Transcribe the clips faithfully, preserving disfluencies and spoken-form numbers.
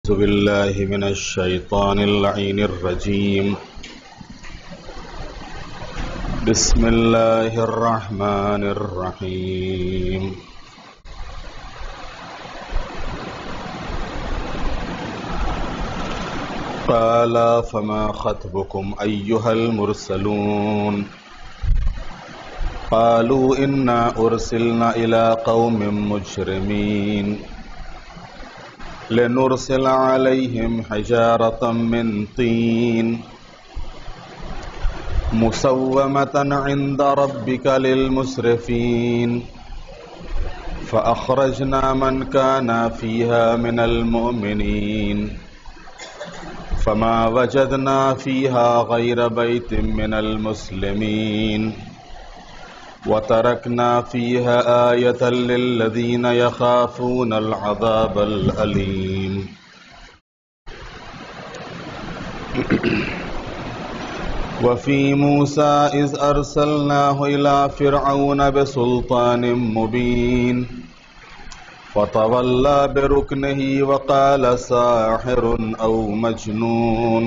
أعوذ بالله من الشيطان اللعين الرجيم. بسم الله الرحمن الرحيم. قال فما خطبكم أيها المرسلون؟ قالوا إنا أرسلنا إلى قوم مجرمين لنرسل عليهم حجارة من طين مسومة عند ربك للمسرفين فأخرجنا من كان فيها من المؤمنين فما وجدنا فيها غير بيت من المسلمين وتركنا فيها آية للذين يخافون العذاب الأليم. وفي موسى إذ أرسلناه إلى فرعون بسلطان مبين فتولى بركنه وقال ساحر أو مجنون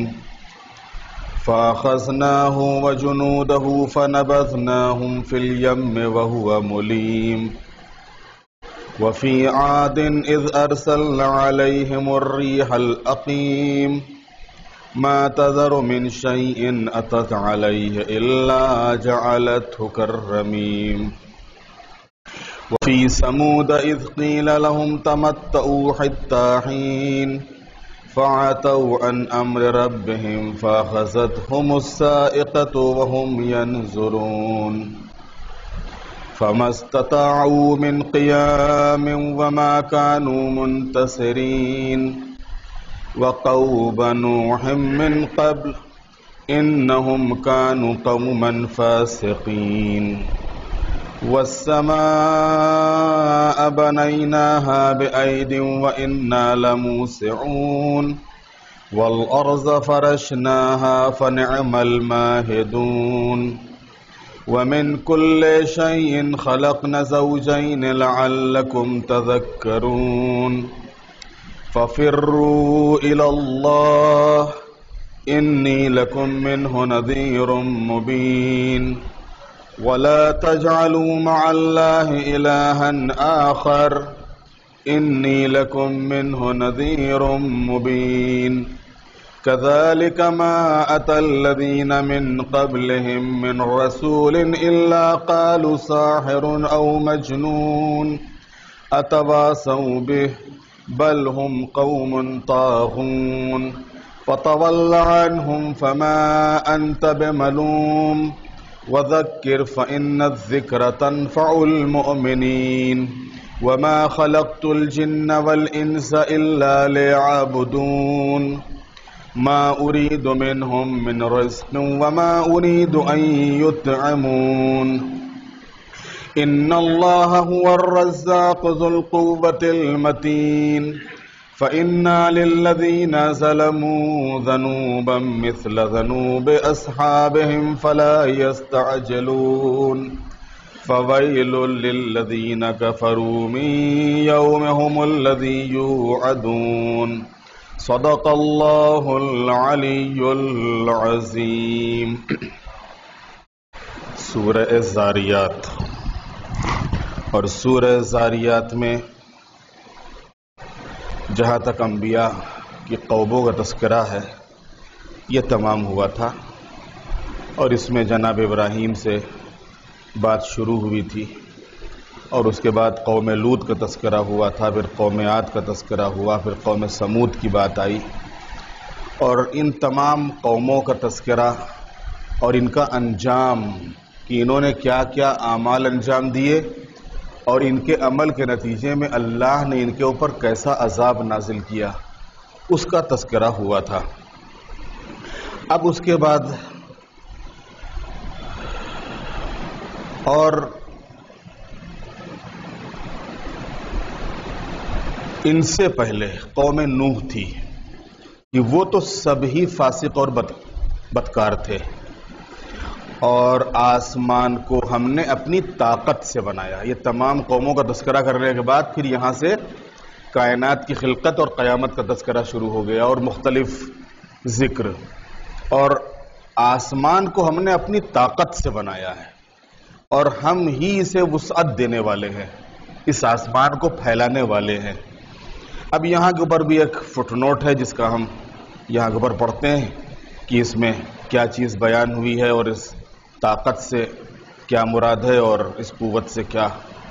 فأخذناه وجنوده فنبذناهم في اليم وهو مليم. وفي عاد إذ أرسلنا عليهم الريح الأقيم ما تذر من شيء أتت عليه إلا جعلته كالرميم. وفي ثمود إذ قيل لهم تمتعوا حتى حين فعتوا عن أمر ربهم فأخذتهم الصاعقة وهم ينظرون فما استطاعوا من قيام وما كانوا منتصرين. وقوم نوح من قبل إنهم كانوا قوما فاسقين. والسماء بنيناها بأيد وإنا لموسعون والأرض فرشناها فنعم الماهدون. ومن كل شيء خلقنا زوجين لعلكم تذكرون. ففروا إلى الله إني لكم منه نذير مبين. ولا تجعلوا مع الله إلها آخر إني لكم منه نذير مبين. كذلك ما أتى الذين من قبلهم من رسول إلا قالوا ساحر أو مجنون أتواصوا به بل هم قوم طاغون. فتول عنهم فما أنت بملوم وذكر فإن الذكر تنفع المؤمنين. وما خلقت الجن والإنس إلا ليعبدون ما أريد منهم من رزق وما أريد أن يطعمون إن الله هو الرزاق ذو القوة المتين. فإن للذين ظلموا ذنوبا مثل ذنوب أصحابهم فلا يستعجلون. فويل للذين كفروا من يومهم الذي يوعدون. صدق الله العلی العظیم. سورہ ذاریات. اور سورہ ذاریات میں جہاں تک انبیاء کی قوموں کا تذکرہ ہے یہ تمام ہوا تھا، اور اس میں جناب ابراہیم سے بات شروع ہوئی تھی، اور اس کے بعد قوم لوط کا تذکرہ ہوا تھا، پھر قوم عاد کا تذکرہ ہوا، پھر قوم سمود کی بات آئی، اور ان تمام قوموں کا تذکرہ اور ان کا انجام کہ انہوں نے کیا کیا اعمال انجام دیے اور ان کے عمل کے نتیجے میں اللہ نے ان کے اوپر کیسا عذاب نازل کیا، اس کا تذکرہ ہوا تھا. اب اس کے بعد اور ان سے پہلے قوم نوح تھی کہ وہ تو سب ہی فاسق اور بد بدکار تھے، اور آسمان کو ہم نے اپنی طاقت سے بنایا. یہ تمام قوموں کا تذکرہ کرنے کے بعد پھر یہاں سے کائنات کی خلقت اور قیامت کا تذکرہ شروع ہو گیا اور مختلف ذکر، اور آسمان کو ہم نے اپنی طاقت سے بنایا ہے اور ہم ہی اسے وسعت دینے والے ہیں، اس آسمان کو پھیلانے والے ہیں۔ اب یہاں کے اوپر بھی ایک فٹ نوٹ ہے جس کا ہم یہاں کے اوپر پڑھتے ہیں کہ اس میں کیا چیز بیان ہوئی ہے اور اس طاقت سے کیا مراد ہے اور اس قوت سے کیا۔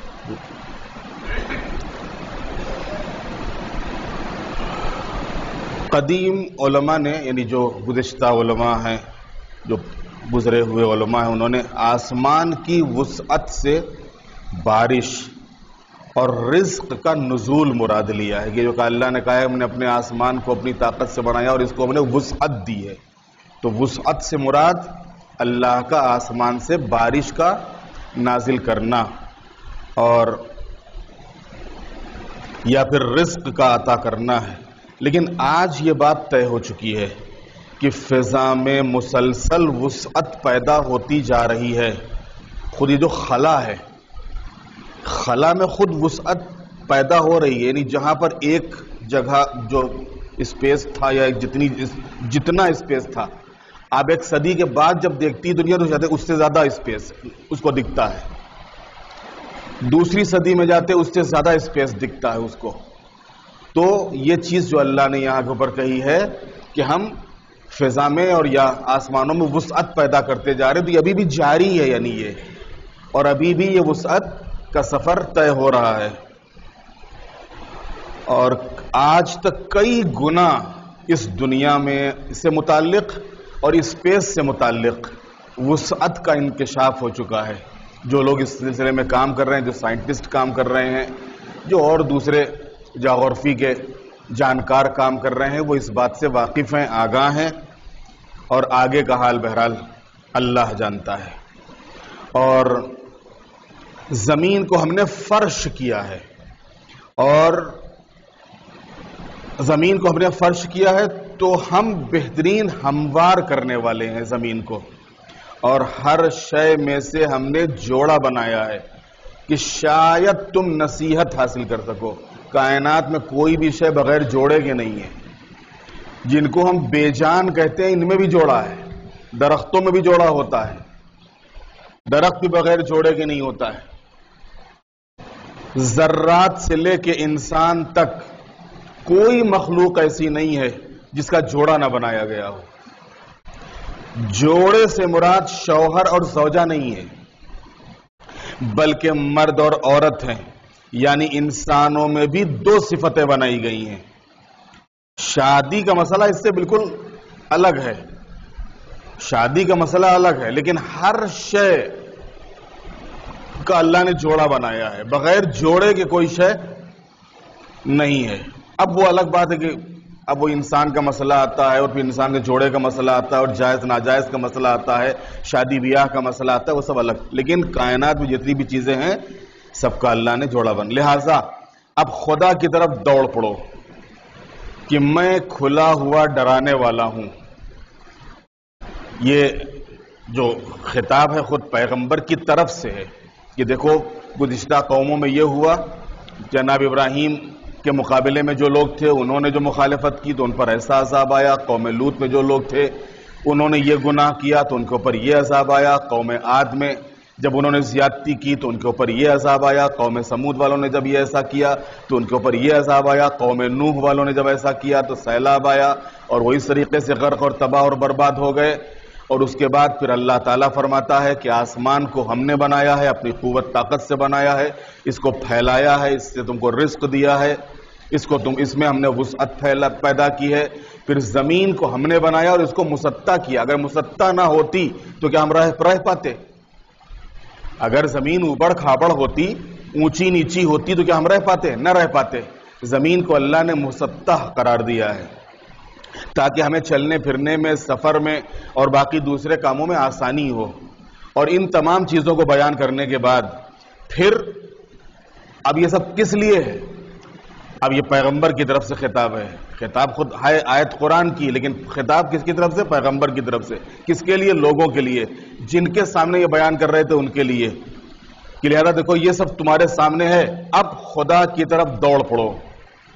قدیم علماء نے، یعنی جو گزشتہ علماء ہیں، جو گزرے ہوئے علماء ہیں، انہوں نے آسمان کی وسعت سے بارش اور رزق کا نزول مراد لیا ہے، کہ جو کہ اللہ نے کہا ہے ہم نے اپنے آسمان کو اپنی طاقت سے بنایا اور اس کو ہم نے وسعت دی ہے، تو وسعت سے مراد اللہ کا آسمان سے بارش کا نازل کرنا اور یا پھر رزق کا عطا کرنا ہے۔ لیکن آج یہ بات طے ہو چکی ہے کہ فضا میں مسلسل وسعت پیدا ہوتی جا رہی ہے۔ خود یہ جو خلا ہے، خلا میں خود وسعت پیدا ہو رہی ہے، یعنی جہاں پر ایک جگہ جو اسپیس تھا یا جتنی جتنا اسپیس تھا، آپ ایک صدی کے بعد جب دیکھتی دنیا تو چاہتے اس سے زیادہ اسپیس اس کو دکھتا ہے، دوسری صدی میں جاتے اس سے زیادہ اسپیس دکھتا ہے اس کو۔ تو یہ چیز جو اللہ نے یہاں کے اوپر کہی ہے کہ ہم فضا میں اور یا آسمانوں میں وسعت پیدا کرتے جا رہے ہیں، تو یہ ابھی بھی جاری ہے، یعنی یہ اور ابھی بھی یہ وسعت کا سفر طے ہو رہا ہے، اور آج تک کئی گنا اس دنیا میں اس سے متعلق اور اسپیس سے متعلق وسعت کا انکشاف ہو چکا ہے۔ جو لوگ اس سلسلے میں کام کر رہے ہیں، جو سائنٹسٹ کام کر رہے ہیں، جو اور دوسرے جغرافی کے جانکار کام کر رہے ہیں، وہ اس بات سے واقف ہیں، آگاہ ہیں، اور آگے کا حال بہرحال اللہ جانتا ہے۔ اور زمین کو ہم نے فرش کیا ہے، اور زمین کو ہم نے فرش کیا ہے تو ہم بہترین ہموار کرنے والے ہیں زمین کو، اور ہر شے میں سے ہم نے جوڑا بنایا ہے کہ شاید تم نصیحت حاصل کر سکو۔ کائنات میں کوئی بھی شے بغیر جوڑے کے نہیں ہے، جن کو ہم بے جان کہتے ہیں ان میں بھی جوڑا ہے، درختوں میں بھی جوڑا ہوتا ہے، درخت بھی بغیر جوڑے کے نہیں ہوتا ہے۔ ذرات سے لے کے انسان تک کوئی مخلوق ایسی نہیں ہے جس کا جوڑا نہ بنایا گیا ہو۔ جوڑے سے مراد شوہر اور زوجہ نہیں ہے، بلکہ مرد اور عورت ہیں، یعنی انسانوں میں بھی دو صفتیں بنائی گئی ہیں۔ شادی کا مسئلہ اس سے بالکل الگ ہے، شادی کا مسئلہ الگ ہے، لیکن ہر شے کا اللہ نے جوڑا بنایا ہے، بغیر جوڑے کے کوئی شے نہیں ہے۔ اب وہ الگ بات ہے کہ اب وہ انسان کا مسئلہ آتا ہے، اور پھر انسان کے جوڑے کا مسئلہ آتا ہے، اور جائز ناجائز کا مسئلہ آتا ہے، شادی بیاہ کا مسئلہ آتا ہے، وہ سب الگ، لیکن کائنات میں جتنی بھی چیزیں ہیں سب کا اللہ نے جوڑا بن۔ لہٰذا اب خدا کی طرف دوڑ پڑو کہ میں کھلا ہوا ڈرانے والا ہوں۔ یہ جو خطاب ہے خود پیغمبر کی طرف سے ہے کہ دیکھو گزشتہ قوموں میں یہ ہوا، جناب ابراہیم کے مقابلے میں جو لوگ تھے انہوں نے جو مخالفت کی تو ان پر ایسا عذاب آیا، قوم لوط میں جو لوگ تھے انہوں نے یہ گناہ کیا تو ان کے اوپر یہ عذاب آیا، قوم عاد میں جب انہوں نے زیادتی کی تو ان کے اوپر یہ عذاب آیا، قوم سمود والوں نے جب یہ ایسا کیا تو ان کے اوپر یہ عذاب آیا، قوم نوح والوں نے جب ایسا کیا تو سیلاب آیا، اور وہ اس طریقے سے غرق اور تباہ اور برباد ہو گئے۔ اور اس کے بعد پھر اللہ تعالیٰ فرماتا ہے کہ آسمان کو ہم نے بنایا ہے، اپنی قوت طاقت سے بنایا ہے، اس کو پھیلایا ہے، اس سے تم کو رزق دیا ہے، اس کو تم اس میں ہم نے وسعت پیدا کی ہے۔ پھر زمین کو ہم نے بنایا اور اس کو مسطح کیا۔ اگر مسطح نہ ہوتی تو کیا ہم رہ رہ پاتے؟ اگر زمین اوپڑ کھاپڑ ہوتی، اونچی نیچی ہوتی تو کیا ہم رہ پاتے؟ نہ رہ پاتے۔ زمین کو اللہ نے مسطح قرار دیا ہے تاکہ ہمیں چلنے پھرنے میں، سفر میں اور باقی دوسرے کاموں میں آسانی ہو۔ اور ان تمام چیزوں کو بیان کرنے کے بعد پھر اب یہ سب کس لیے ہے؟ اب یہ پیغمبر کی طرف سے خطاب ہے۔ خطاب خود ہے آیت قرآن کی، لیکن خطاب کس کی طرف سے؟ پیغمبر کی طرف سے۔ کس کے لیے؟ لوگوں کے لیے، جن کے سامنے یہ بیان کر رہے تھے ان کے لیے کہ لہذا دیکھو یہ سب تمہارے سامنے ہے، اب خدا کی طرف دوڑ پڑو،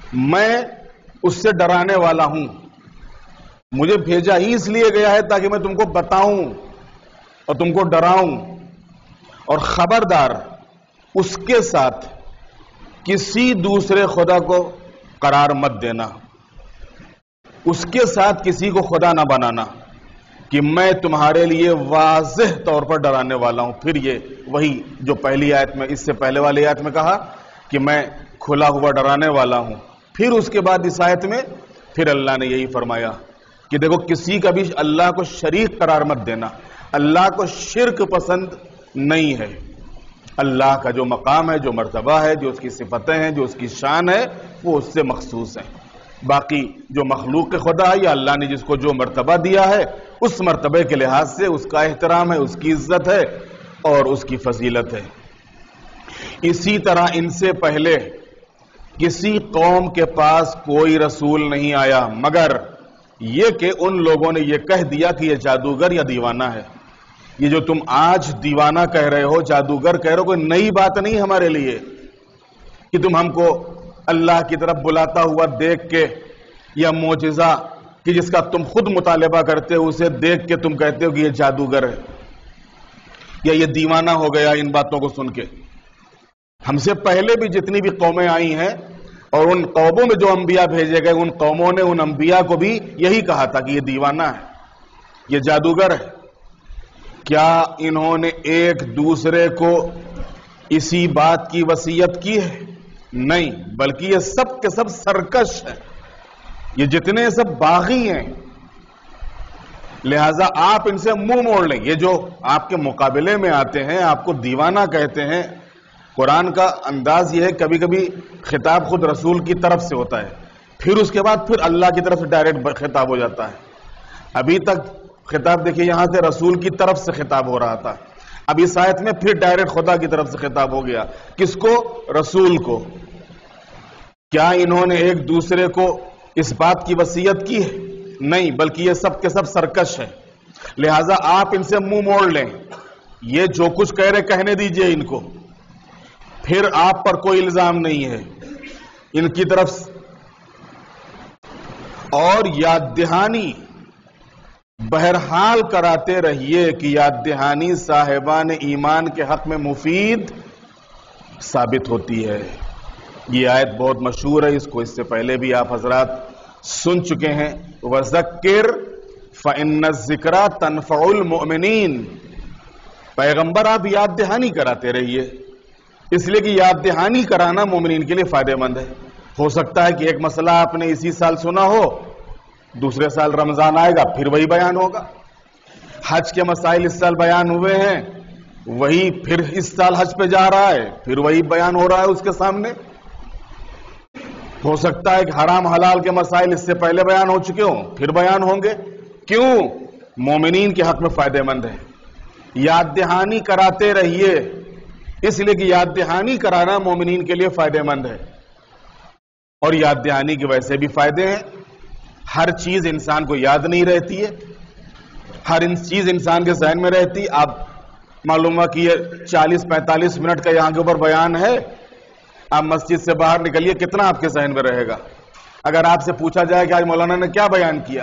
میں اس سے ڈرانے والا ہوں. مجھے بھیجا ہی اس لیے گیا ہے تاکہ میں تم کو بتاؤں اور تم کو ڈراؤں. اور خبردار اس کے ساتھ کسی دوسرے خدا کو قرار مت دینا، اس کے ساتھ کسی کو خدا نہ بنانا، کہ میں تمہارے لیے واضح طور پر ڈرانے والا ہوں. پھر یہ وہی جو پہلی آیت میں، اس سے پہلے والی آیت میں کہا کہ میں کھلا ہوا ڈرانے والا ہوں. پھر اس کے بعد اس آیت میں پھر اللہ نے یہی فرمایا کہ دیکھو کسی کا بھی اللہ کو شریک قرار مت دینا. اللہ کو شرک پسند نہیں ہے. اللہ کا جو مقام ہے، جو مرتبہ ہے، جو اس کی صفتیں ہیں، جو اس کی شان ہے، وہ اس سے مخصوص ہیں. باقی جو مخلوق کے خدا ہے یا اللہ نے جس کو جو مرتبہ دیا ہے، اس مرتبے کے لحاظ سے اس کا احترام ہے، اس کی عزت ہے اور اس کی فضیلت ہے. اسی طرح ان سے پہلے کسی قوم کے پاس کوئی رسول نہیں آیا مگر یہ کہ ان لوگوں نے یہ کہہ دیا کہ یہ جادوگر یا دیوانہ ہے. یہ جو تم آج دیوانہ کہہ رہے ہو، جادوگر کہہ رہے ہو، کوئی نئی بات نہیں ہمارے لیے کہ تم ہم کو اللہ کی طرف بلاتا ہوا دیکھ کے، یا معجزہ کہ جس کا تم خود مطالبہ کرتے ہو اسے دیکھ کے تم کہتے ہو کہ یہ جادوگر ہے یا یہ دیوانہ ہو گیا ان باتوں کو سن کے. ہم سے پہلے بھی جتنی بھی قومیں آئی ہیں اور ان قوموں میں جو انبیاء بھیجے گئے، ان قوموں نے ان انبیاء کو بھی یہی کہا تھا کہ یہ دیوانہ ہے، یہ جادوگر ہے. کیا انہوں نے ایک دوسرے کو اسی بات کی وصیت کی ہے؟ نہیں، بلکہ یہ سب کے سب سرکش ہیں، یہ جتنے سب باغی ہیں. لہذا آپ ان سے منہ موڑ لیں. یہ جو آپ کے مقابلے میں آتے ہیں، آپ کو دیوانہ کہتے ہیں. قرآن کا انداز یہ ہے کبھی کبھی خطاب خود رسول کی طرف سے ہوتا ہے، پھر اس کے بعد پھر اللہ کی طرف سے ڈائریکٹ خطاب ہو جاتا ہے. ابھی تک خطاب دیکھیے یہاں سے رسول کی طرف سے خطاب ہو رہا تھا، اب اس آیت میں پھر ڈائریکٹ خدا کی طرف سے خطاب ہو گیا. کس کو؟ رسول کو. کیا انہوں نے ایک دوسرے کو اس بات کی وصیت کی ہے؟ نہیں، بلکہ یہ سب کے سب سرکش ہیں. لہذا آپ ان سے منہ موڑ لیں. یہ جو کچھ کہہ رہے کہنے دیجئے ان کو، پھر آپ پر کوئی الزام نہیں ہے ان کی طرف. اور یاد دہانی بہرحال کراتے رہیے کہ یاد دہانی صاحبان ایمان کے حق میں مفید ثابت ہوتی ہے. یہ آیت بہت مشہور ہے، اس کو اس سے پہلے بھی آپ حضرات سن چکے ہیں. وَذَكِّرْ فَإِنَّ الذِّكْرَى تَنْفَعُ الْمُؤْمِنِينَ. پیغمبر آپ یاد دہانی کراتے رہیے، اس لیے کہ یاد دہانی کرانا مومنین کے لیے فائدہ مند ہے. ہو سکتا ہے کہ ایک مسئلہ آپ نے اسی سال سنا ہو، دوسرے سال رمضان آئے گا پھر وہی بیان ہوگا. حج کے مسائل اس سال بیان ہوئے ہیں، وہی پھر اس سال حج پہ جا رہا ہے، پھر وہی بیان ہو رہا ہے اس کے سامنے. ہو سکتا ہے کہ حرام حلال کے مسائل اس سے پہلے بیان ہو چکے ہوں، پھر بیان ہوں گے. کیوں؟ مومنین کے حق میں فائدہ مند ہے. یاد دہانی کراتے رہیے، اس لیے کہ یاد دہانی کرانا مومنین کے لیے فائدہ مند ہے. اور یاد دہانی کے ویسے بھی فائدے ہیں. ہر چیز انسان کو یاد نہیں رہتی ہے، ہر چیز انسان کے ذہن میں رہتی. آپ معلوم ہوا کہ یہ چالیس پینتالیس منٹ کا یہاں کے اوپر بیان ہے، آپ مسجد سے باہر نکلیے کتنا آپ کے ذہن میں رہے گا. اگر آپ سے پوچھا جائے کہ آج مولانا نے کیا بیان کیا،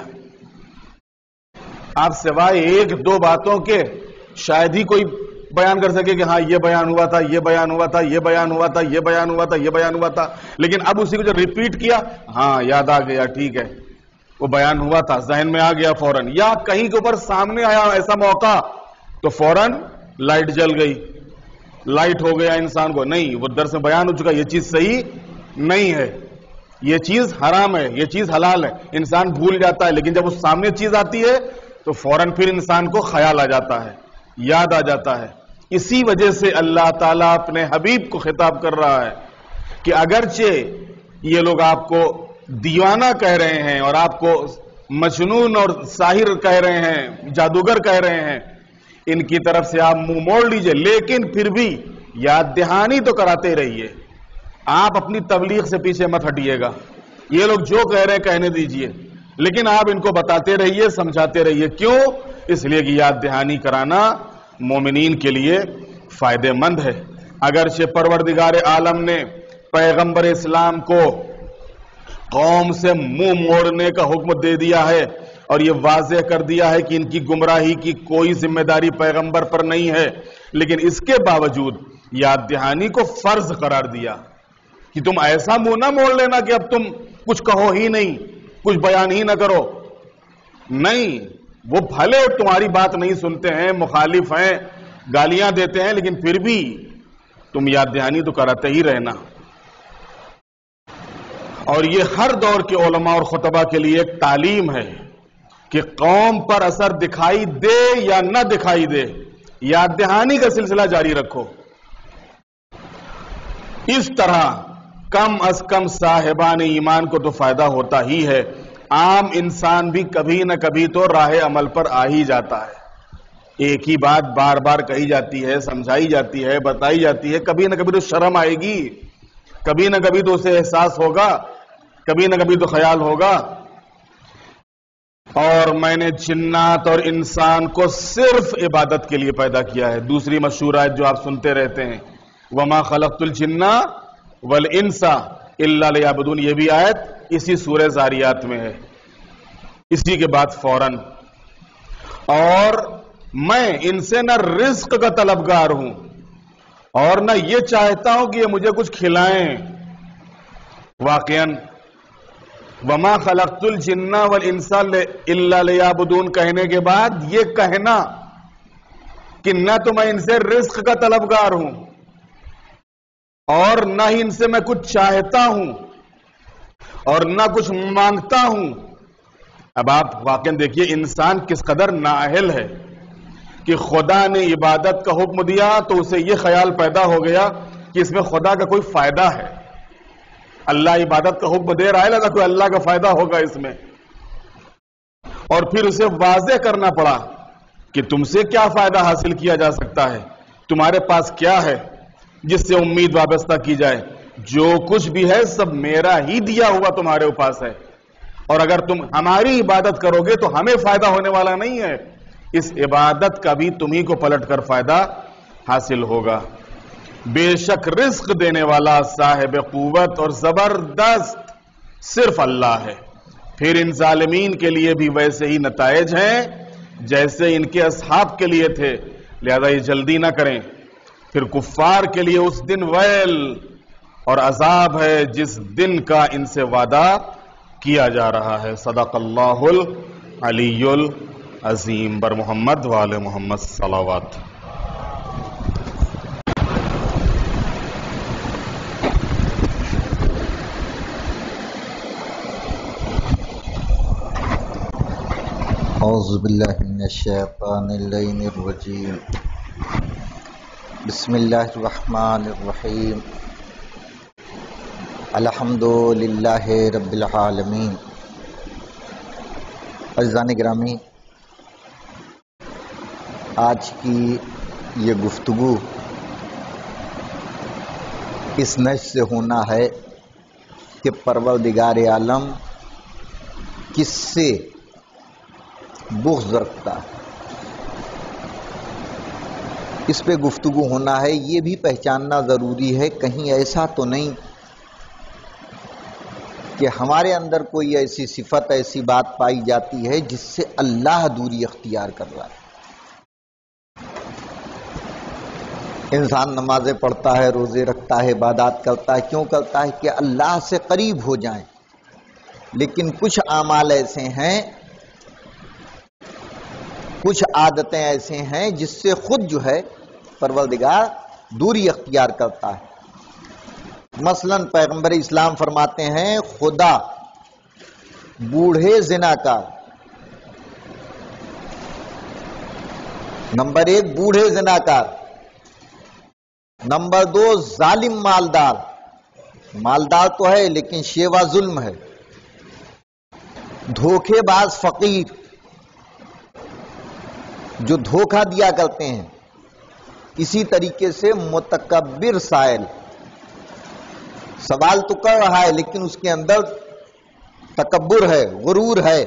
آپ سوائے ایک دو باتوں کے شاید ہی کوئی بیان کر سکے کہ ہاں یہ بیان ہوا تھا، یہ بیان ہوا تھا، یہ بیان ہوا تھا، یہ بیان ہوا تھا، یہ بیان ہوا تھا. لیکن اب اسی کو جو ریپیٹ کیا، ہاں یاد آ گیا، ٹھیک ہے وہ بیان ہوا تھا، ذہن میں آ گیا فوراً. یا کہیں کے اوپر سامنے آیا ایسا موقع تو فوراً لائٹ جل گئی، لائٹ ہو گیا انسان کو. نہیں، وہ درس میں بیان ہو چکا، یہ چیز صحیح نہیں ہے، یہ چیز حرام ہے، یہ چیز حلال ہے. انسان بھول جاتا ہے، لیکن جب اس سامنے چیز آتی ہے تو فوراً پھر انسان کو خیال آ جاتا ہے، یاد آ جاتا ہے. اسی وجہ سے اللہ تعالیٰ اپنے حبیب کو خطاب کر رہا ہے کہ اگرچہ یہ لوگ آپ کو دیوانہ کہہ رہے ہیں اور آپ کو مجنون اور ساحر کہہ رہے ہیں، جادوگر کہہ رہے ہیں، ان کی طرف سے آپ منہ موڑ لیجئے، لیکن پھر بھی یاد دہانی تو کراتے رہیے. آپ اپنی تبلیغ سے پیچھے مت ہٹیے گا. یہ لوگ جو کہہ رہے ہیں کہنے دیجئے، لیکن آپ ان کو بتاتے رہیے، سمجھاتے رہیے. کیوں؟ اس لیے کہ یاد دہانی کرانا مومنین کے لیے فائدہ مند ہے. اگرچہ پروردگار عالم نے پیغمبر اسلام کو قوم سے منہ موڑنے کا حکم دے دیا ہے اور یہ واضح کر دیا ہے کہ ان کی گمراہی کی کوئی ذمہ داری پیغمبر پر نہیں ہے، لیکن اس کے باوجود یاد دہانی کو فرض قرار دیا کہ تم ایسا منہ نہ موڑ لینا کہ اب تم کچھ کہو ہی نہیں، کچھ بیان ہی نہ کرو۔ نہیں، وہ بھلے تمہاری بات نہیں سنتے ہیں، مخالف ہیں، گالیاں دیتے ہیں، لیکن پھر بھی تم یاد دہانی تو کراتے ہی رہنا۔ اور یہ ہر دور کے علماء اور خطبہ کے لیے ایک تعلیم ہے کہ قوم پر اثر دکھائی دے یا نہ دکھائی دے، یاد دہانی کا سلسلہ جاری رکھو۔ اس طرح کم از کم صاحبان ایمان کو تو فائدہ ہوتا ہی ہے، عام انسان بھی کبھی نہ کبھی تو راہ عمل پر آ ہی جاتا ہے۔ ایک ہی بات بار بار کہی جاتی ہے، سمجھائی جاتی ہے، بتائی جاتی ہے، کبھی نہ کبھی تو شرم آئے گی، کبھی نہ کبھی تو اسے احساس ہوگا، کبھی نہ کبھی تو خیال ہوگا۔ اور میں نے جنات اور انسان کو صرف عبادت کے لیے پیدا کیا ہے۔ دوسری مشہور آیت جو آپ سنتے رہتے ہیں، وَمَا خَلَقْتُ الْجِنَّ وَالْإِنسَ إِلَّا لِيَعْبُدُونِ، یہ بھی آیت اسی سورہ زاریات میں ہے، اسی کے بعد فوراً۔ اور میں ان سے نہ رزق کا طلبگار ہوں اور نہ یہ چاہتا ہوں کہ یہ مجھے کچھ کھلائیں۔ واقعاً وَمَا خَلَقْتُ الْجِنَّ وَالْإِنسَ إِلَّا لِيَعْبُدُونَ کہنے کے بعد یہ کہنا کہ نہ تو میں ان سے رزق کا طلبگار ہوں اور نہ ہی ان سے میں کچھ چاہتا ہوں اور نہ کچھ مانگتا ہوں۔ اب آپ واقعاً دیکھیے انسان کس قدر نااہل ہے کہ خدا نے عبادت کا حکم دیا تو اسے یہ خیال پیدا ہو گیا کہ اس میں خدا کا کوئی فائدہ ہے۔ اللہ عبادت کا حکم دے رہا ہے، لگا کوئی اللہ کا فائدہ ہوگا اس میں، اور پھر اسے واضح کرنا پڑا کہ تم سے کیا فائدہ حاصل کیا جا سکتا ہے، تمہارے پاس کیا ہے جس سے امید وابستہ کی جائے۔ جو کچھ بھی ہے سب میرا ہی دیا ہوا تمہارے پاس ہے، اور اگر تم ہماری عبادت کرو گے تو ہمیں فائدہ ہونے والا نہیں ہے، اس عبادت کا بھی تمہیں کو پلٹ کر فائدہ حاصل ہوگا۔ بے شک رزق دینے والا صاحب قوت اور زبردست صرف اللہ ہے، پھر ان ظالمین کے لیے بھی ویسے ہی نتائج ہیں جیسے ان کے اصحاب کے لیے تھے، لہذا یہ جلدی نہ کریں۔ پھر کفار کے لیے اس دن ویل اور عذاب ہے جس دن کا ان سے وعدہ کیا جا رہا ہے۔ صدق اللہ العلی العظیم۔ بر محمد وآل محمد صلوات۔ اعوذ باللہ من الشیطان اللعین الرجیم، بسم اللہ الرحمن الرحیم، الحمد للہ رب العالمین۔ عزیزان گرامی، آج کی یہ گفتگو اس نشر سے ہونا ہے کہ پروردگار عالم کس سے بغض رکھتا ہے، اس پہ گفتگو ہونا ہے۔ یہ بھی پہچاننا ضروری ہے کہیں ایسا تو نہیں کہ ہمارے اندر کوئی ایسی صفت، ایسی بات پائی جاتی ہے جس سے اللہ دوری اختیار کر رہا ہے۔ انسان نمازیں پڑھتا ہے، روزے رکھتا ہے، عبادات کرتا ہے، کیوں کرتا ہے؟ کہ اللہ سے قریب ہو جائیں، لیکن کچھ اعمال ایسے ہیں، کچھ عادتیں ایسے ہیں جس سے خود جو ہے پروردگار دوری اختیار کرتا ہے۔ مثلا پیغمبر اسلام فرماتے ہیں خدا بوڑھے زناکار، نمبر ایک بوڑھے زناکار، نمبر دو ظالم مالدار، مالدار تو ہے لیکن شیوا ظلم ہے، دھوکے باز فقیر جو دھوکہ دیا کرتے ہیں، اسی طریقے سے متکبر سائل، سوال تو کر رہا ہے لیکن اس کے اندر تکبر ہے، غرور ہے،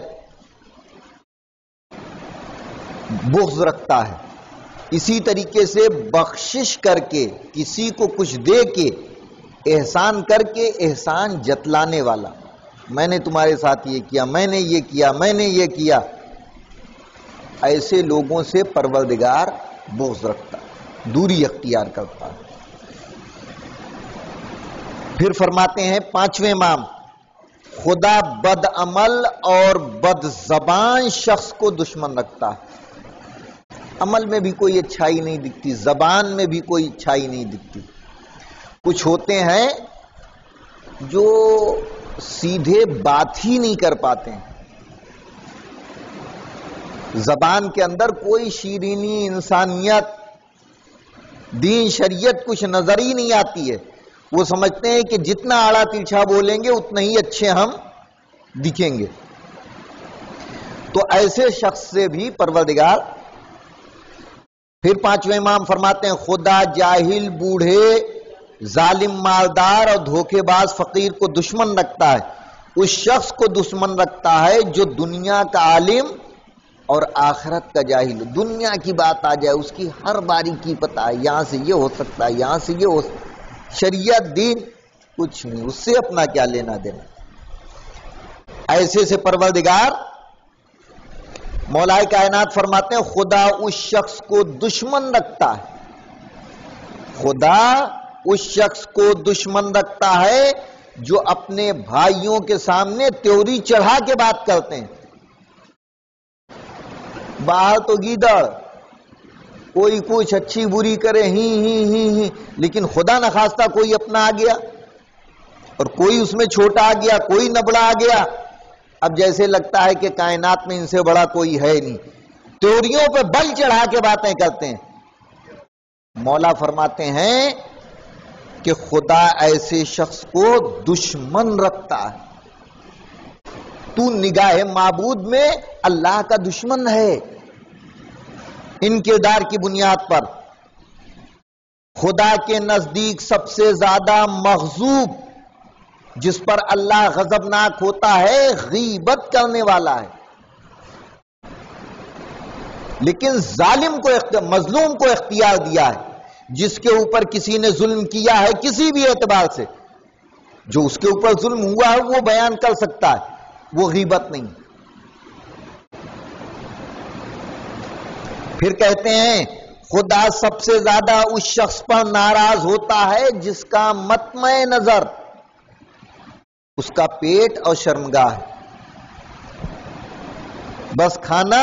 بغض رکھتا ہے۔ اسی طریقے سے بخشش کر کے، کسی کو کچھ دے کے، احسان کر کے احسان جتلانے والا، میں نے تمہارے ساتھ یہ کیا، میں نے یہ کیا، میں نے یہ کیا. ایسے لوگوں سے پروردگار بغض رکھتا، دوری اختیار کرتا. پھر فرماتے ہیں پانچویں امام، خدا بد عمل اور بد زبان شخص کو دشمن رکھتا ہے. عمل میں بھی کوئی اچھائی نہیں دکھتی، زبان میں بھی کوئی اچھائی نہیں دکھتی. کچھ ہوتے ہیں جو سیدھے بات ہی نہیں کر پاتے ہیں، زبان کے اندر کوئی شیرینی، انسانیت، دین، شریعت کچھ نظر ہی نہیں آتی ہے. وہ سمجھتے ہیں کہ جتنا آڑا تیچھا بولیں گے اتنا ہی اچھے ہم دکھیں گے. تو ایسے شخص سے بھی پروردگار. پھر پانچویں امام فرماتے ہیں خدا جاہل، بوڑھے، ظالم مالدار اور دھوکے باز فقیر کو دشمن رکھتا ہے. اس شخص کو دشمن رکھتا ہے جو دنیا کا عالم اور آخرت کا جاہل. دنیا کی بات آ جائے اس کی ہر باریکی پتہ ہے، یہاں سے یہ ہو سکتا ہے، یہاں سے یہ ہو سکتا ہے. شریعت، دین کچھ نہیں، اس سے اپنا کیا لینا دینا. ایسے سے پروردگار مولا کائنات فرماتے ہیں خدا اس شخص کو دشمن رکھتا ہے. خدا اس شخص کو دشمن رکھتا ہے جو اپنے بھائیوں کے سامنے تیوری چڑھا کے بات کرتے ہیں. باہر تو گیدڑ، کوئی کچھ اچھی بری کرے ہی ہی ہی ہی لیکن خدا نخواستہ کوئی اپنا آ گیا اور کوئی اس میں چھوٹا آ گیا، کوئی نبڑا آ گیا. اب جیسے لگتا ہے کہ کائنات میں ان سے بڑا کوئی ہے نہیں، تیوریوں پہ بل چڑھا کے باتیں کرتے ہیں. مولا فرماتے ہیں کہ خدا ایسے شخص کو دشمن رکھتا ہے. تو نگاہ معبود میں اللہ کا دشمن ہے ان کردار کی بنیاد پر. خدا کے نزدیک سب سے زیادہ مغضوب جس پر اللہ غضبناک ہوتا ہے غیبت کرنے والا ہے. لیکن ظالم کو، مظلوم کو اختیار دیا ہے. جس کے اوپر کسی نے ظلم کیا ہے کسی بھی اعتبار سے، جو اس کے اوپر ظلم ہوا ہے وہ بیان کر سکتا ہے، وہ غیبت نہیں. پھر کہتے ہیں خدا سب سے زیادہ اس شخص پر ناراض ہوتا ہے جس کا مطمع نظر اس کا پیٹ اور شرمگاہ ہے، بس کھانا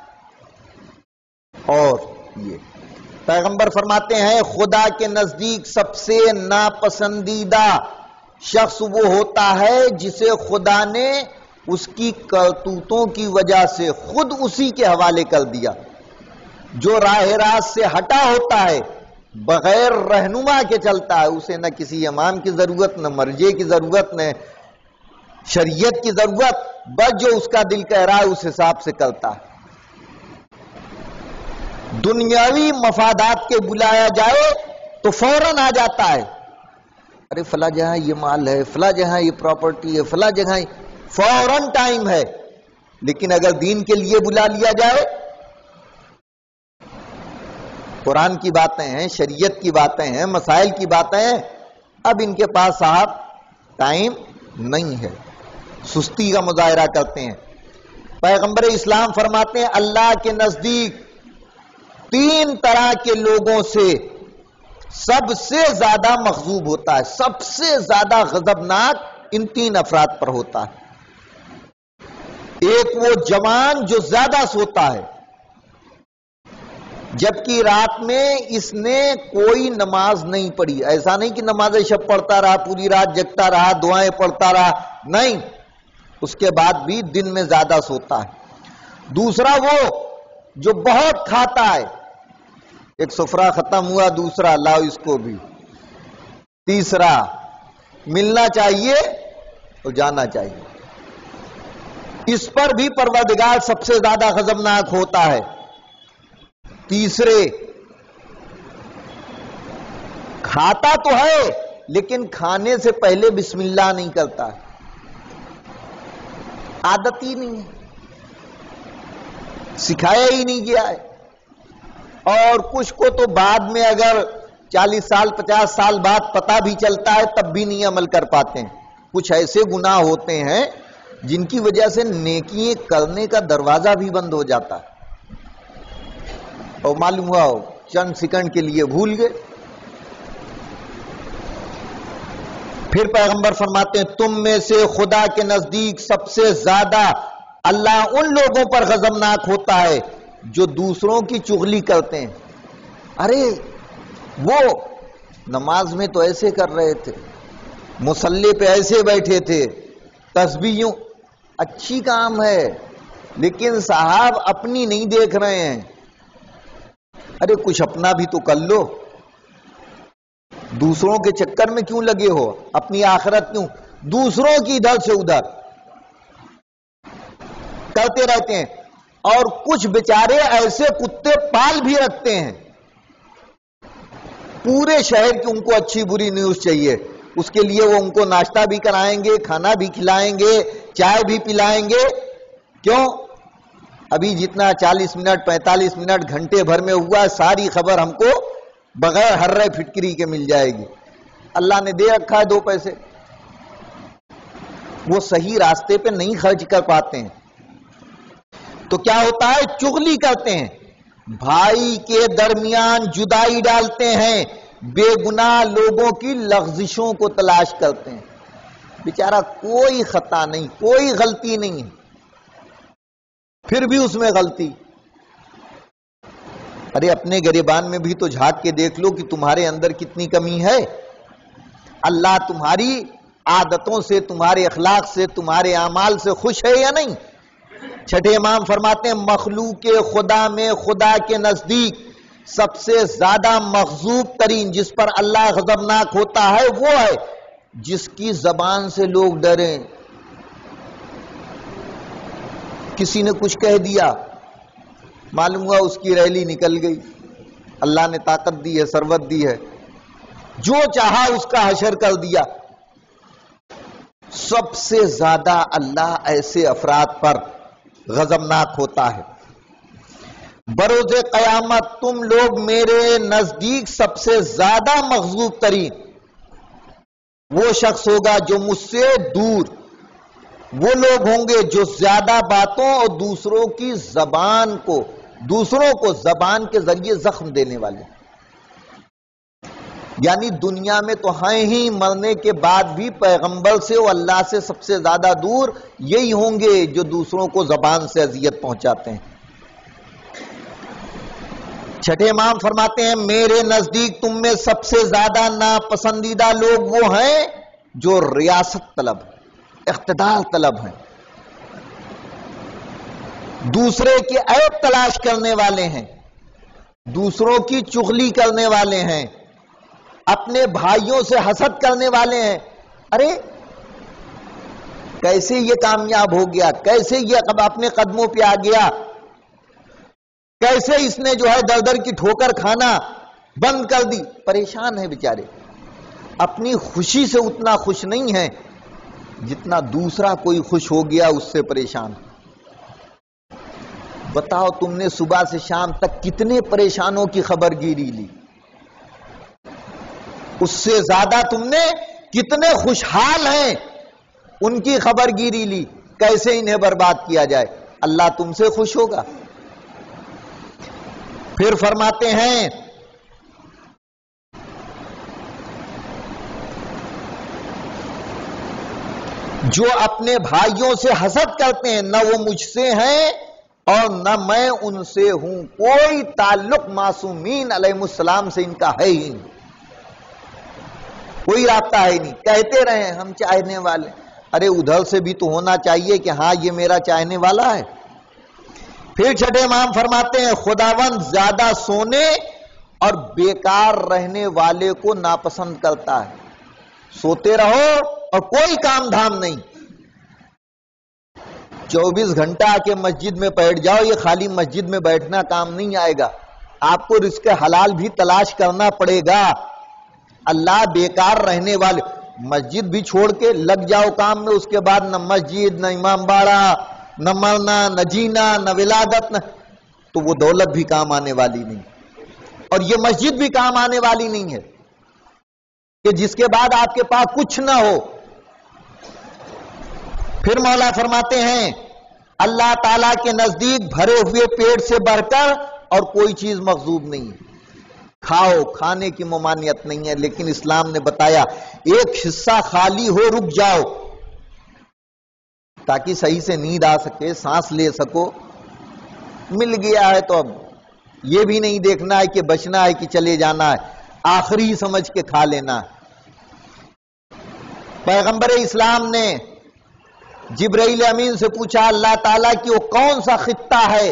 اور یہ. پیغمبر فرماتے ہیں خدا کے نزدیک سب سے ناپسندیدہ شخص وہ ہوتا ہے جسے خدا نے اس کی کرتوتوں کی وجہ سے خود اسی کے حوالے کر دیا. جو راہ راست سے ہٹا ہوتا ہے، بغیر رہنما کے چلتا ہے، اسے نہ کسی امام کی ضرورت، نہ مرجع کی ضرورت، نہ شریعت کی ضرورت، بس جو اس کا دل کہہ رہا ہے اس حساب سے کرتا ہے. دنیاوی مفادات کے بلایا جائے تو فوراً آ جاتا ہے. ارے فلاں جہاں یہ مال ہے، فلاں جہاں یہ پراپرٹی ہے، فلاں جگہ فوراً ٹائم ہے. لیکن اگر دین کے لیے بلا لیا جائے، قرآن کی باتیں ہیں، شریعت کی باتیں ہیں، مسائل کی باتیں ہیں، اب ان کے پاس صاحب ٹائم نہیں ہے، سستی کا مظاہرہ کرتے ہیں. پیغمبر اسلام فرماتے ہیں اللہ کے نزدیک تین طرح کے لوگوں سے سب سے زیادہ مغضوب ہوتا ہے، سب سے زیادہ غضبناک ان تین افراد پر ہوتا ہے. ایک وہ جوان جو زیادہ سوتا ہے، جبکہ رات میں اس نے کوئی نماز نہیں پڑھی. ایسا نہیں کہ نماز شب پڑھتا رہا، پوری رات جگتا رہا، دعائیں پڑھتا رہا، نہیں، اس کے بعد بھی دن میں زیادہ سوتا ہے. دوسرا وہ جو بہت کھاتا ہے، ایک سفرہ ختم ہوا، دوسرا لاؤ اس کو بھی. تیسرا ملنا چاہیے تو جانا چاہیے. اس پر بھی پروردگار سب سے زیادہ غضبناک ہوتا ہے. تیسرے کھاتا تو ہے لیکن کھانے سے پہلے بسم اللہ نہیں کرتا، عادت ہی نہیں ہے، سکھایا ہی نہیں گیا ہے. اور کچھ کو تو بعد میں اگر چالیس سال پچاس سال بعد پتہ بھی چلتا ہے تب بھی نہیں عمل کر پاتے ہیں. کچھ ایسے گناہ ہوتے ہیں جن کی وجہ سے نیکی کرنے کا دروازہ بھی بند ہو جاتا ہے، اور معلوم ہوا ہو چند سیکنڈ کے لیے بھول گئے۔ پھر پیغمبر فرماتے ہیں تم میں سے خدا کے نزدیک سب سے زیادہ اللہ ان لوگوں پر غضبناک ہوتا ہے جو دوسروں کی چغلی کرتے ہیں۔ ارے وہ نماز میں تو ایسے کر رہے تھے، مصلی پہ ایسے بیٹھے تھے، تسبیحوں، اچھی کام ہے، لیکن صاحب اپنی نہیں دیکھ رہے ہیں۔ ارے کچھ اپنا بھی تو کر لو، دوسروں کے چکر میں کیوں لگے ہو؟ اپنی آخرت کیوں؟ دوسروں کی ادھر سے ادھر کرتے رہتے ہیں۔ اور کچھ بیچارے ایسے کتے پال بھی رکھتے ہیں، پورے شہر کی ان کو اچھی بری نیوز چاہیے، اس کے لیے وہ ان کو ناشتہ بھی کرائیں گے، کھانا بھی کھلائیں گے، چائے بھی پلائیں گے۔ کیوں؟ ابھی جتنا چالیس منٹ پینتالیس منٹ گھنٹے بھر میں ہوا ساری خبر ہم کو بغیر ہررے پھٹکری کے مل جائے گی۔ اللہ نے دے رکھا ہے دو پیسے، وہ صحیح راستے پہ نہیں خرچ کر پاتے ہیں، تو کیا ہوتا ہے؟ چغلی کرتے ہیں، بھائی کے درمیان جدائی ڈالتے ہیں، بے گناہ لوگوں کی لغزشوں کو تلاش کرتے ہیں۔ بیچارہ کوئی خطا نہیں، کوئی غلطی نہیں ہے، پھر بھی اس میں غلطی۔ ارے اپنے گریبان میں بھی تو جھانک کے دیکھ لو کہ تمہارے اندر کتنی کمی ہے۔ اللہ تمہاری عادتوں سے، تمہارے اخلاق سے، تمہارے اعمال سے خوش ہے یا نہیں؟ چھٹے امام فرماتے ہیں مخلوق خدا میں خدا کے نزدیک سب سے زیادہ مغضوب ترین جس پر اللہ غضبناک ہوتا ہے وہ ہے جس کی زبان سے لوگ ڈریں۔ کسی نے کچھ کہہ دیا، معلوم ہوا اس کی ریلی نکل گئی، اللہ نے طاقت دی ہے، ثروت دی ہے، جو چاہا اس کا حشر کر دیا۔ سب سے زیادہ اللہ ایسے افراد پر غضبناک ہوتا ہے۔ بروز قیامت تم لوگ میرے نزدیک سب سے زیادہ مغضوب ترین وہ شخص ہوگا جو مجھ سے دور، وہ لوگ ہوں گے جو زیادہ باتوں اور دوسروں کی زبان کو دوسروں کو زبان کے ذریعے زخم دینے والے، یعنی دنیا میں تو ہیں ہی، مرنے کے بعد بھی پیغمبر سے اور اللہ سے سب سے زیادہ دور یہی ہوں گے جو دوسروں کو زبان سے اذیت پہنچاتے ہیں۔ چھٹے امام فرماتے ہیں میرے نزدیک تم میں سب سے زیادہ ناپسندیدہ لوگ وہ ہیں جو ریاست طلب، اقتدار طلب ہیں، دوسرے کے عیب تلاش کرنے والے ہیں، دوسروں کی چغلی کرنے والے ہیں، اپنے بھائیوں سے حسد کرنے والے ہیں۔ ارے کیسے یہ کامیاب ہو گیا، کیسے یہ اپنے قدموں پہ آ گیا، کیسے اس نے جو ہے در در کی ٹھوکر کھانا بند کر دی۔ پریشان ہے بیچارے، اپنی خوشی سے اتنا خوش نہیں ہے جتنا دوسرا کوئی خوش ہو گیا اس سے پریشان۔ بتاؤ تم نے صبح سے شام تک کتنے پریشانوں کی خبر گیری لی، اس سے زیادہ تم نے کتنے خوشحال ہیں ان کی خبر گیری لی، کیسے انہیں برباد کیا جائے۔ اللہ تم سے خوش ہوگا؟ پھر فرماتے ہیں جو اپنے بھائیوں سے حسد کرتے ہیں نہ وہ مجھ سے ہیں اور نہ میں ان سے ہوں، کوئی تعلق معصومین علیہ السلام سے ان کا ہے ہی نہیں، کوئی رابطہ ہے نہیں، کہتے رہے ہم چاہنے والے۔ ارے ادھر سے بھی تو ہونا چاہیے کہ ہاں یہ میرا چاہنے والا ہے۔ پھر چھٹے امام فرماتے ہیں خداوند زیادہ سونے اور بیکار رہنے والے کو ناپسند کرتا ہے۔ سوتے رہو اور کوئی کام دھام نہیں، چوبیس گھنٹہ آ کے مسجد میں بیٹھ جاؤ، یہ خالی مسجد میں بیٹھنا کام نہیں آئے گا، آپ کو رزق حلال بھی تلاش کرنا پڑے گا۔ اللہ بیکار رہنے والے، مسجد بھی چھوڑ کے لگ جاؤ کام میں، اس کے بعد نہ مسجد، نہ امام باڑہ، نہ مرنا، نہ جینا، نہ ولادت، نہ تو وہ دولت بھی کام آنے والی نہیں، اور یہ مسجد بھی کام آنے والی نہیں ہے کہ جس کے بعد آپ کے پاس کچھ نہ ہو۔ پھر مولا فرماتے ہیں اللہ تعالیٰ کے نزدیک بھرے ہوئے پیٹ سے بڑھ کر اور کوئی چیز مغضوب نہیں ہے. کھاؤ، کھانے کی ممانعت نہیں ہے، لیکن اسلام نے بتایا ایک حصہ خالی ہو رک جاؤ تاکہ صحیح سے نیند آ سکے، سانس لے سکو. مل گیا ہے تو اب یہ بھی نہیں دیکھنا ہے کہ بچنا ہے کہ چلے جانا ہے، آخری سمجھ کے کھا لینا ہے. پیغمبر اسلام نے جبرائیل امین سے پوچھا اللہ تعالیٰ کی وہ کون سا خطہ ہے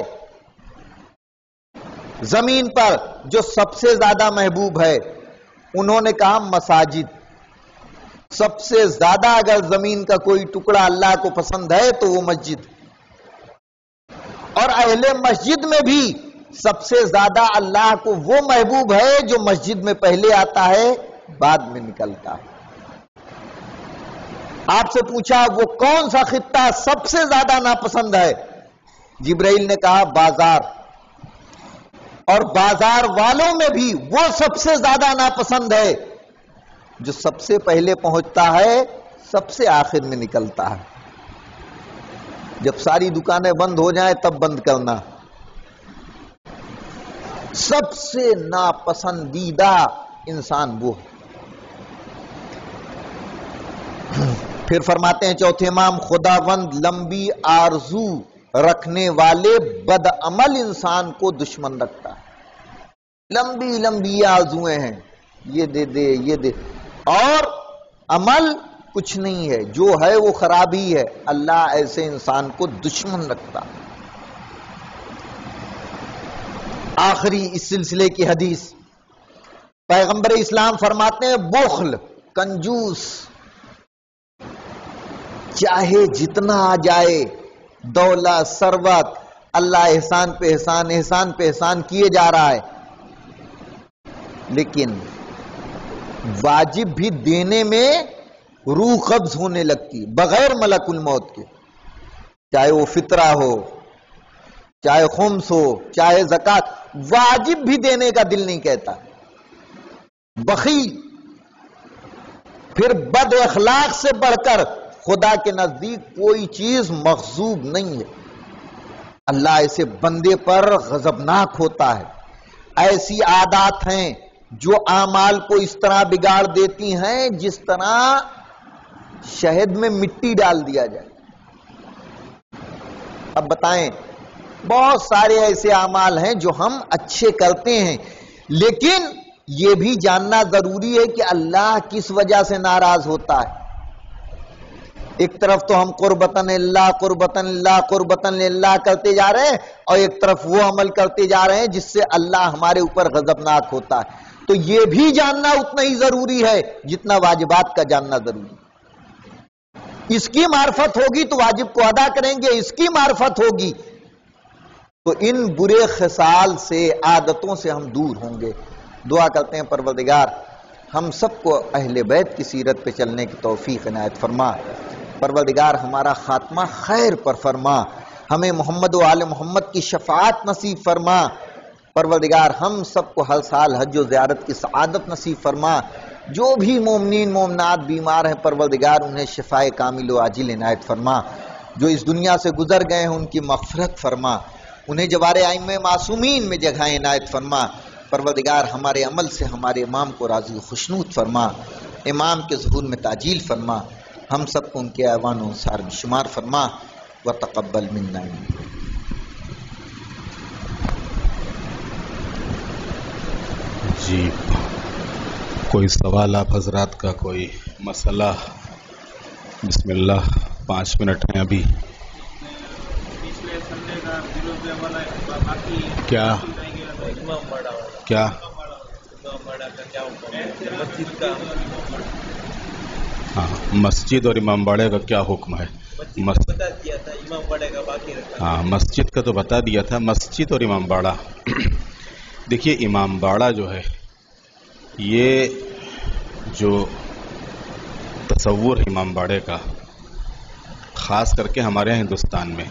زمین پر جو سب سے زیادہ محبوب ہے؟ انہوں نے کہا مساجد. سب سے زیادہ اگر زمین کا کوئی ٹکڑا اللہ کو پسند ہے تو وہ مسجد، اور اہل مسجد میں بھی سب سے زیادہ اللہ کو وہ محبوب ہے جو مسجد میں پہلے آتا ہے بعد میں نکلتا ہے. آپ سے پوچھا وہ کون سا خطہ سب سے زیادہ ناپسند ہے؟ جبرائیل نے کہا بازار، اور بازار والوں میں بھی وہ سب سے زیادہ ناپسند ہے جو سب سے پہلے پہنچتا ہے سب سے آخر میں نکلتا ہے. جب ساری دکانیں بند ہو جائیں تب بند کرنا. سب سے ناپسندیدہ انسان وہ. پھر فرماتے ہیں چوتھے امام خداوند لمبی آرزو رکھنے والے بد عمل انسان کو دشمن رکھتا ہے. لمبی لمبی آرزویں ہیں، یہ دے دے یہ دے، اور عمل کچھ نہیں ہے، جو ہے وہ خرابی ہے. اللہ ایسے انسان کو دشمن رکھتا. آخری اس سلسلے کی حدیث پیغمبر اسلام فرماتے ہیں بخل، کنجوس، چاہے جتنا آ جائے، دولت، ثروت، اللہ احسان پہ احسان احسان پہ احسان کیے جا رہا ہے، لیکن واجب بھی دینے میں روح قبض ہونے لگتی بغیر ملک الموت کے. چاہے وہ فطرہ ہو، چاہے خمس ہو، چاہے زکات، واجب بھی دینے کا دل نہیں کہتا. بخیل. پھر بد اخلاق سے بڑھ کر خدا کے نزدیک کوئی چیز مغضوب نہیں ہے. اللہ ایسے بندے پر غضبناک ہوتا ہے. ایسی عادات ہیں جو اعمال کو اس طرح بگاڑ دیتی ہیں جس طرح شہد میں مٹی ڈال دیا جائے. اب بتائیں، بہت سارے ایسے اعمال ہیں جو ہم اچھے کرتے ہیں، لیکن یہ بھی جاننا ضروری ہے کہ اللہ کس وجہ سے ناراض ہوتا ہے. ایک طرف تو ہم قربتاً اللہ قربتاً اللہ قربتاً اللہ کرتے جا رہے ہیں، اور ایک طرف وہ عمل کرتے جا رہے ہیں جس سے اللہ ہمارے اوپر غضبناک ہوتا ہے. تو یہ بھی جاننا اتنا ہی ضروری ہے جتنا واجبات کا جاننا ضروری ہے. اس کی معرفت ہوگی تو واجب کو ادا کریں گے، اس کی معرفت ہوگی تو ان برے خصال سے، عادتوں سے ہم دور ہوں گے. دعا کرتے ہیں پروردگار ہم سب کو اہل بیت کی سیرت پہ چلنے کی توفیق عنایت فرما. پروردگار ہمارا خاتمہ خیر پر فرما. ہمیں محمد و آل محمد کی شفاعت نصیب فرما. پروردگار ہم سب کو ہر سال حج و زیارت کی سعادت نصیب فرما. جو بھی مومنین مومنات بیمار ہیں پروردگار انہیں شفائے کامل و عاجل عنایت فرما. جو اس دنیا سے گزر گئے ہیں ان کی مغفرت فرما. انہیں جوار ائمہ معصومین میں جگہ عنایت فرما. پروردگار ہمارے عمل سے ہمارے امام کو راضی و خوشنود فرما. امام کے ظہور میں تعجیل فرما. ہم سب کو ان کے ایوان و انصار میں شمار فرما. وتقبل منا. جی کوئی سوال آپ حضرات کا، کوئی مسئلہ؟ بسم اللہ، پانچ منٹ ہیں ابھی. کیا کیا ہاں مسجد اور امام باڑے کا کیا حکم ہے؟ ہاں مسجد کا تو بتا دیا تھا. مسجد اور امام باڑہ، دیکھیے امام باڑہ جو ہے یہ جو تصور ہے امام باڑے کا، خاص کر کے ہمارے یہاں ہندوستان میں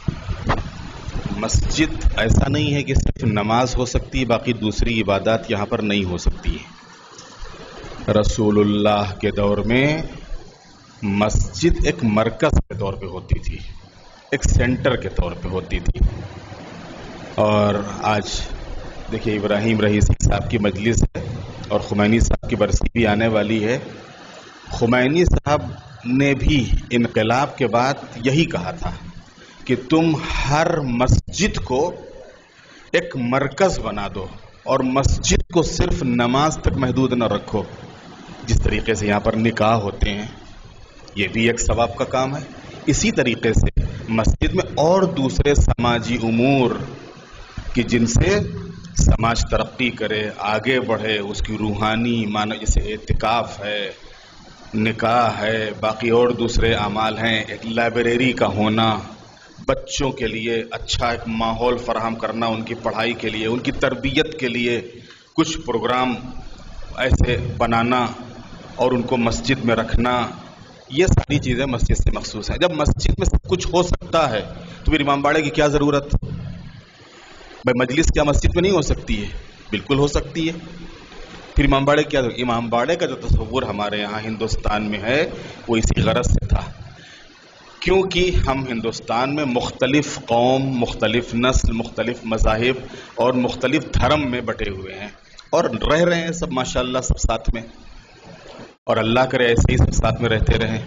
مسجد ایسا نہیں ہے کہ صرف نماز ہو سکتی، باقی دوسری عبادات یہاں پر نہیں ہو سکتی. رسول اللہ کے دور میں مسجد ایک مرکز کے طور پہ ہوتی تھی، ایک سینٹر کے طور پہ ہوتی تھی. اور آج دیکھیے ابراہیم رئیسی صاحب کی مجلس ہے اور خمینی صاحب کی برسی بھی آنے والی ہے. خمینی صاحب نے بھی انقلاب کے بعد یہی کہا تھا کہ تم ہر مسجد کو ایک مرکز بنا دو اور مسجد کو صرف نماز تک محدود نہ رکھو. جس طریقے سے یہاں پر نکاح ہوتے ہیں یہ بھی ایک ثواب کا کام ہے، اسی طریقے سے مسجد میں اور دوسرے سماجی امور کہ جن سے سماج ترقی کرے، آگے بڑھے، اس کی روحانی معنی جیسے اعتکاف ہے، نکاح ہے، باقی اور دوسرے اعمال ہیں. ایک لائبریری کا ہونا، بچوں کے لیے اچھا ایک ماحول فراہم کرنا، ان کی پڑھائی کے لیے، ان کی تربیت کے لیے کچھ پروگرام ایسے بنانا اور ان کو مسجد میں رکھنا، یہ ساری چیزیں مسجد سے مخصوص ہیں. جب مسجد میں سب کچھ ہو سکتا ہے تو پھر امام باڑے کی کیا ضرورت؟ بھائی مجلس کیا مسجد میں نہیں ہو سکتی ہے؟ بالکل ہو سکتی ہے. پھر امام باڑے کیا؟ امام باڑے کا جو تصور ہمارے یہاں ہندوستان میں ہے وہ اسی غرض سے تھا کیونکہ ہم ہندوستان میں مختلف قوم، مختلف نسل، مختلف مذاہب اور مختلف دھرم میں بٹے ہوئے ہیں اور رہ رہے ہیں سب ماشاءاللہ سب ساتھ میں، اور اللہ کرے ایسے ہی سب ساتھ میں رہتے رہیں.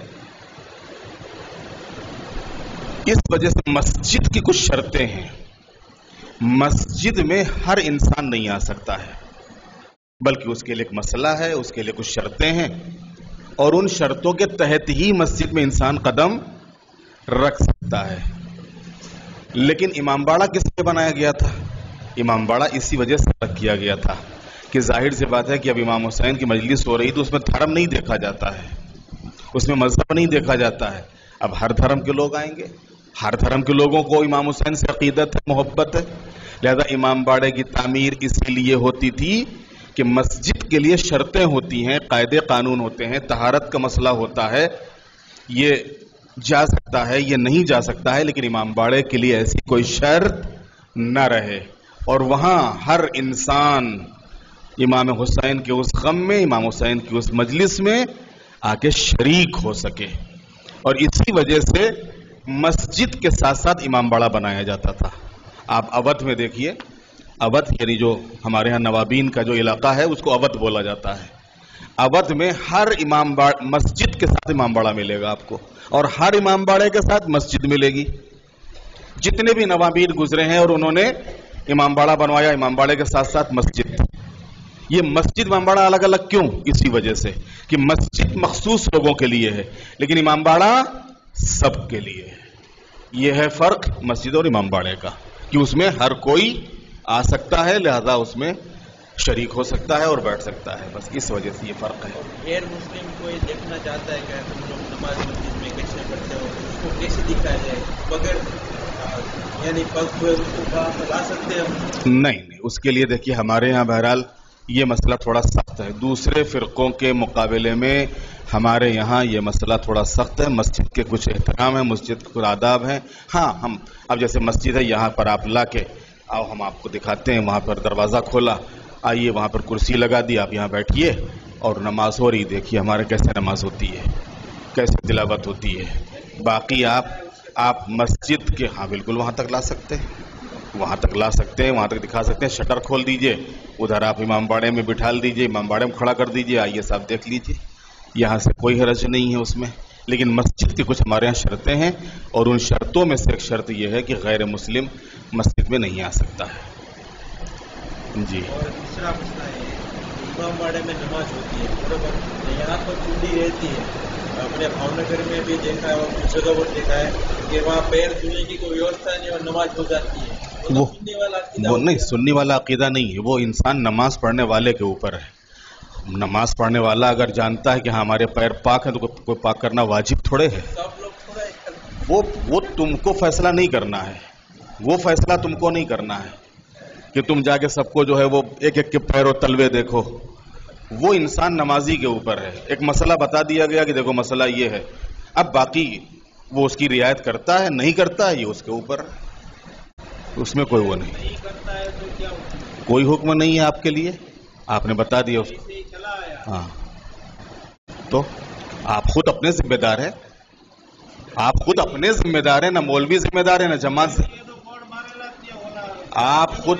اس وجہ سے مسجد کی کچھ شرطیں ہیں. مسجد میں ہر انسان نہیں آ سکتا ہے بلکہ اس کے لیے ایک مسئلہ ہے، اس کے لیے کچھ شرطیں ہیں اور ان شرطوں کے تحت ہی مسجد میں انسان قدم رکھ سکتا ہے. لیکن امام باڑہ کس لیے بنایا گیا تھا؟ امام باڑہ اسی وجہ سے رکھ کیا گیا تھا کہ ظاہر سی بات ہے کہ اب امام حسین کی مجلس ہو رہی تو اس میں دھرم نہیں دیکھا جاتا ہے، اس میں مذہب نہیں دیکھا جاتا ہے. اب ہر دھرم کے لوگ آئیں گے، ہر دھرم کے لوگوں کو امام حسین سے عقیدت ہے، محبت ہے. لہذا امام باڑے کی تعمیر اسی لیے ہوتی تھی کہ مسجد کے لیے شرطیں ہوتی ہیں، قاعدے قانون ہوتے ہیں، طہارت کا مسئلہ ہوتا ہے، یہ جا سکتا ہے یہ نہیں جا سکتا ہے، لیکن امام باڑے کے لیے ایسی کوئی شرط نہ رہے اور وہاں ہر انسان امام حسین کے اس غم میں، امام حسین کی اس مجلس میں آ کے شریک ہو سکے. اور اسی وجہ سے مسجد کے ساتھ ساتھ امام باڑہ بنایا جاتا تھا. آپ اودھ میں دیکھیے، اودھ یعنی جو ہمارے ہاں نوابین کا جو علاقہ ہے اس کو اودھ بولا جاتا ہے. اودھ میں ہر امام باڑہ مسجد کے ساتھ امام باڑہ ملے گا آپ کو اور ہر امام باڑے کے ساتھ مسجد ملے گی. جتنے بھی نوابین گزرے ہیں اور انہوں نے امام باڑہ بنوایا، امام باڑے کے ساتھ ساتھ مسجد. یہ مسجد امام باڑہ الگ الگ کیوں؟ اسی وجہ سے کہ مسجد مخصوص لوگوں کے لیے ہے لیکن امام باڑہ سب کے لیے ہے. یہ ہے فرق مسجد اور امام باڑے کا کہ اس میں ہر کوئی آ سکتا ہے، لہذا اس میں شریک ہو سکتا ہے اور بیٹھ سکتا ہے. بس اس وجہ سے یہ فرق ہے. غیر مسلم کوئی دیکھنا چاہتا ہے کہ تم لوگ نماز مسجد میں کیسے پڑھتے ہو، اس کو کیسے دکھایا جائے بغیر یعنی پگ ہوئے اس کو باہر لا سکتے ہیں؟ نہیں نہیں، اس کے لیے دیکھیے ہمارے یہاں بہرحال یہ مسئلہ تھوڑا سخت ہے. دوسرے فرقوں کے مقابلے میں ہمارے یہاں یہ مسئلہ تھوڑا سخت ہے. مسجد کے کچھ احترام ہیں، مسجد کے کچھ آداب ہیں. ہاں ہم اب جیسے مسجد ہے یہاں پر آپ لا کے آؤ ہم آپ کو دکھاتے ہیں، وہاں پر دروازہ کھولا، آئیے وہاں پر کرسی لگا دی، آپ یہاں بیٹھیے اور نماز ہو رہی، دیکھیے ہمارے کیسے نماز ہوتی ہے، کیسے تلاوت ہوتی ہے. باقی آپ آپ مسجد کے ہاں بالکل وہاں تک لا سکتے ہیں، وہاں تک لا سکتے ہیں، وہاں تک دکھا سکتے ہیں. شٹر کھول دیجئے، ادھر آپ امام باڑے میں بٹھال دیجئے، امام باڑے میں کھڑا کر دیجئے، آئیے صاحب دیکھ لیجئے. یہاں سے کوئی حرج نہیں ہے اس میں. لیکن مسجد کی کچھ ہمارے یہاں شرطیں ہیں اور ان شرطوں میں سے ایک شرط یہ ہے کہ غیر مسلم مسجد میں نہیں آ سکتا ہے. جی. اور دوسرا مسئلہ ہے امام باڑے میں نماز ہوتی ہے، برابر یہاں پر چونڈی رہتی ہے. اپنے بھاونگر میں بھی دیکھا ہے اور کچھ جگہ پر دیکھا ہے کہ وہاں پیر دھونے کی کوئی ویوستھا نہیں اور نماز ہو جاتی ہے. وہ وہ نہیں، سنی والا عقیدہ نہیں ہے، وہ انسان نماز پڑھنے والے کے اوپر ہے. نماز پڑھنے والا اگر جانتا ہے کہ ہاں ہمارے پیر پاک ہیں تو کوئی پاک کرنا واجب تھوڑے ہے. سب لوگ تھوڑا وہ وہ تم کو فیصلہ نہیں کرنا ہے، وہ فیصلہ تم کو نہیں کرنا ہے کہ تم جا کے سب کو جو ہے وہ ایک ایک کے پیر و تلوے دیکھو. وہ انسان نمازی کے اوپر ہے. ایک مسئلہ بتا دیا گیا کہ دیکھو مسئلہ یہ ہے، اب باقی وہ اس کی رعایت کرتا ہے نہیں کرتا ہے یہ اس کے اوپر ہے. اس میں کوئی وہ نہیں، نہیں کرتا ہے تو کیا کوئی حکم نہیں ہے آپ کے لیے، آپ نے بتا دیا اس کو. چلا آیا. ہاں تو آپ خود اپنے ذمہ دار ہیں، آپ خود اپنے ذمہ دار ہیں، نہ مولوی ذمہ دار ہے نہ جماعت سے. آپ خود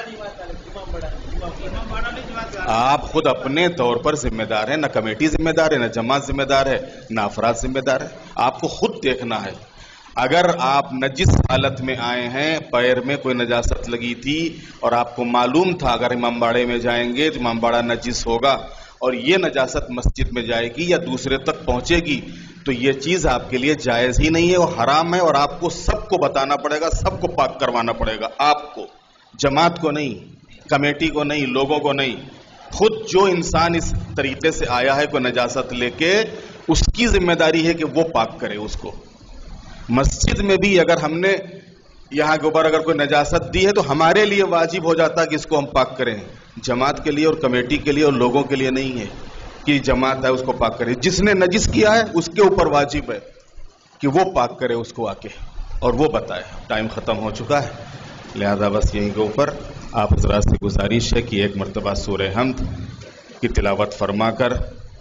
آپ خود اپنے طور پر ذمہ دار ہیں، نہ کمیٹی ذمہ دار ہے نہ جماعت ذمہ دار ہے نہ افراد ذمہ دار ہے. آپ کو خود دیکھنا ہے. اگر آپ نجس حالت میں آئے ہیں، پیر میں کوئی نجاست لگی تھی اور آپ کو معلوم تھا اگر امام باڑے میں جائیں گے تو امام باڑہ نجس ہوگا اور یہ نجاست مسجد میں جائے گی یا دوسرے تک پہنچے گی، تو یہ چیز آپ کے لیے جائز ہی نہیں ہے، وہ حرام ہے، اور آپ کو سب کو بتانا پڑے گا، سب کو پاک کروانا پڑے گا. آپ کو، جماعت کو نہیں، کمیٹی کو نہیں، لوگوں کو نہیں. خود جو انسان اس طریقے سے آیا ہے کوئی نجاست لے کے، اس کی ذمہ داری ہے کہ وہ پاک کرے اس کو. مسجد میں بھی اگر ہم نے یہاں کے اوپر اگر کوئی نجاست دی ہے تو ہمارے لیے واجب ہو جاتا ہے کہ اس کو ہم پاک کریں. جماعت کے لیے اور کمیٹی کے لیے اور لوگوں کے لیے نہیں ہے کہ جماعت ہے اس کو پاک کرے. جس نے نجس کیا ہے اس کے اوپر واجب ہے کہ وہ پاک کرے اس کو آ کے اور وہ بتائے. ٹائم ختم ہو چکا ہے، لہذا بس یہیں کے اوپر آپ حضرات سے گزارش ہے کہ ایک مرتبہ سورہ حمد کی تلاوت فرما کر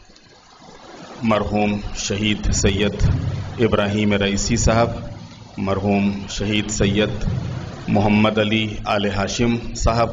مرحوم شہید سید ابراہیم رئیسی صاحب، مرحوم شہید سید محمد علی آل ہاشم صاحب،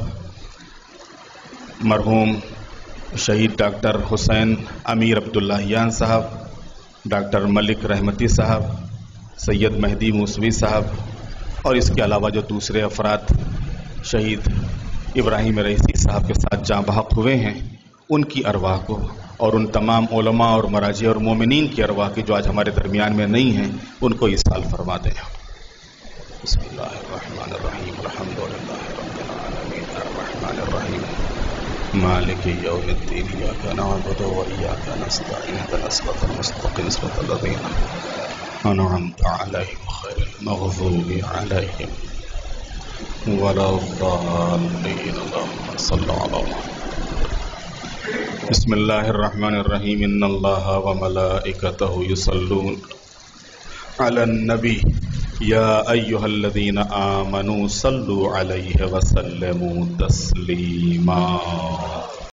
مرحوم شہید ڈاکٹر حسین امیر عبداللہیان صاحب، ڈاکٹر ملک رحمتی صاحب، سید مہدی موسوی صاحب، اور اس کے علاوہ جو دوسرے افراد شہید ابراہیم رئیسی صاحب کے ساتھ جاں بحق ہوئے ہیں، ان کی ارواح کو، اور ان تمام علماء اور مراجع اور مومنین کی ارواح کی جو آج ہمارے درمیان میں نہیں ہیں، ان کو ایصال فرما دیں. بسم اللہ الرحمن الرحیم. الحمدللہ رب العالمین الرحمن الرحیم مالک یوم الدین ایاک نعبد و ایاک نستعین اهدنا الصراط المستقیم صراط الذین انعمت علیہم غیر المغضوب علیہم ولا الضالین. اللهم صل علی محمد. بسم اللہ الرحمن الرحیم. ان اللہ وملائکتہ یصلون علی النبی یا ایہا الذین آمنوا صلوا علیہ وسلموا تسلیما.